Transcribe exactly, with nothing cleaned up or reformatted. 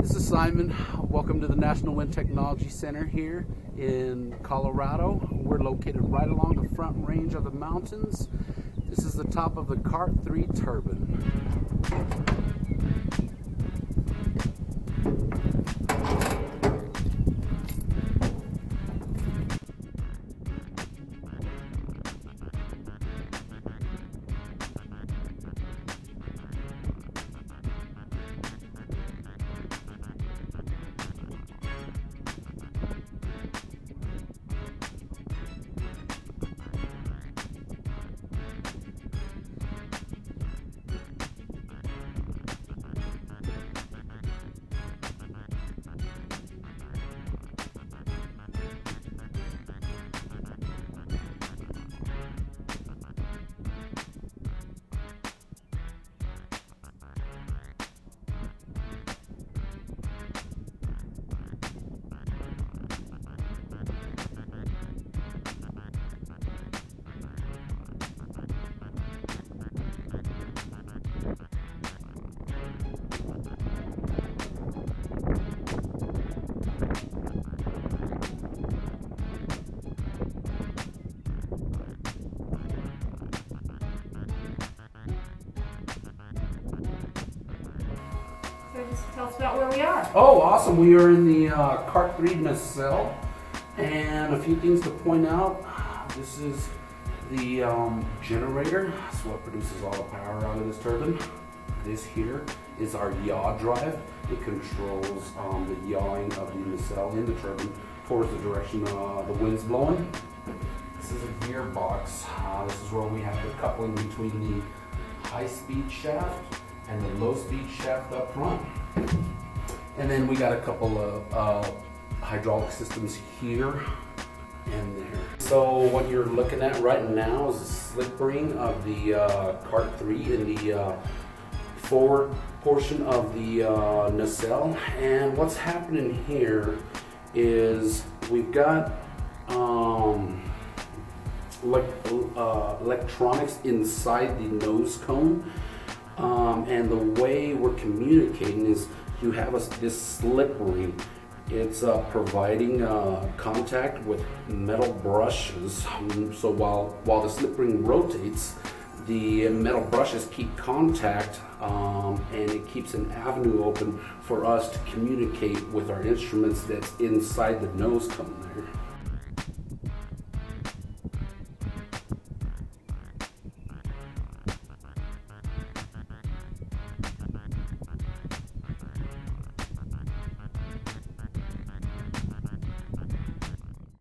This is Simon. Welcome to the National Wind Technology Center here in Colorado. We're located right along the front range of the mountains. This is the top of the Cart three turbine. So just tell us about where we are. Oh, awesome. We are in the uh, Cart three nacelle. And a few things to point out. This is the um, generator. That's what produces all the power out of this turbine. This here is our yaw drive. It controls um, the yawing of the nacelle in the turbine towards the direction uh, the wind's blowing. This is a gearbox. Uh, this is where we have the coupling between the high-speed shaft and the low-speed shaft up front. And then we got a couple of uh, hydraulic systems here and there. So what you're looking at right now is the slip ring of the uh, Cart three in the uh, forward portion of the uh, nacelle. And what's happening here is we've got um, like uh, electronics inside the nose cone. Um, and the way we're communicating is you have a, this slip ring. It's uh, providing uh, contact with metal brushes. Um, so while, while the slip ring rotates, the metal brushes keep contact um, and it keeps an avenue open for us to communicate with our instruments that's inside the nose cone there.